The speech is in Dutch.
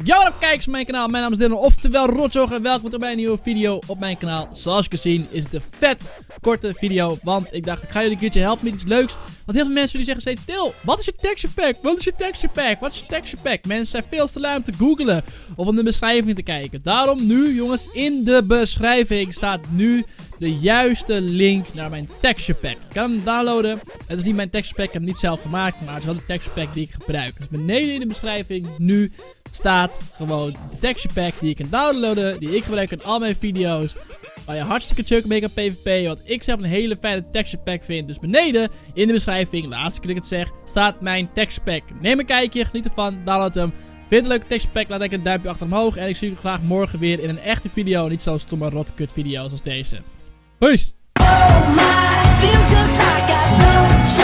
Yo, wat up kijkers van mijn kanaal, mijn naam is Dylan, oftewel Rotzorg en welkom bij een nieuwe video op mijn kanaal. Zoals je kunt zien is het een vet korte video, want ik dacht ik ga jullie een keertje helpen met iets leuks. Want heel veel mensen die zeggen steeds stil, wat is je texture pack? Wat is je texture pack? Wat is je texture pack? Mensen zijn veel te lui om te googlen of om de beschrijving te kijken. Daarom nu jongens, in de beschrijving staat nu de juiste link naar mijn texture pack. Je kan hem downloaden. Het is niet mijn texture pack, ik heb hem niet zelf gemaakt, maar het is wel de texture pack die ik gebruik. Dus beneden in de beschrijving nu staat gewoon de texture pack die je kan downloaden, die ik gebruik in al mijn video's. Waar je hartstikke chill mee kan PvP, wat ik zelf een hele fijne texture pack vind. Dus beneden in de beschrijving, laatste keer dat ik het zeg, staat mijn texture pack. Neem een kijkje, geniet ervan, download hem. Vind je het een leuke texture pack, laat lekker een duimpje achter omhoog. En ik zie jullie graag morgen weer in een echte video, niet zo'n stomme rotkut video als deze. Peace!